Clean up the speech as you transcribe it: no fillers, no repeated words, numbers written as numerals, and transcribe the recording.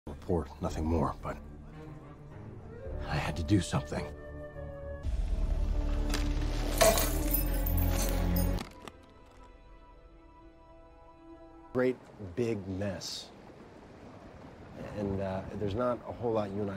Report, nothing more, but I had to do something. Great big mess. And there's not a whole lot you and I